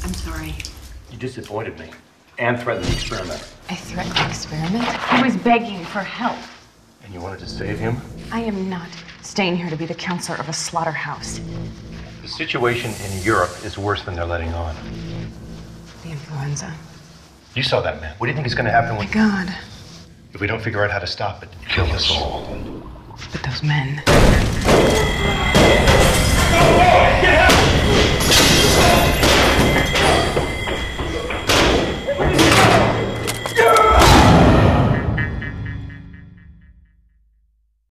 I'm sorry. You disappointed me and threatened the experiment. I threatened the experiment? He was begging for help. And you wanted to save him? I am not staying here to be the counselor of a slaughterhouse. The situation in Europe is worse than they're letting on. The influenza. You saw that man. What do you think is going to happen when... My God. If we don't figure out how to stop it, kill us all. But those men... Get out!